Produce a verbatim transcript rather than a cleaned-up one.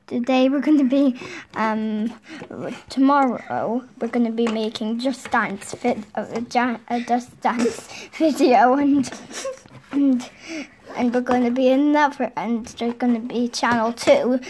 today we're going to be, um, tomorrow we're going to be making Just Dance vid, uh, a Just Dance video, and and and we're going to be another, and there's going to be channel two.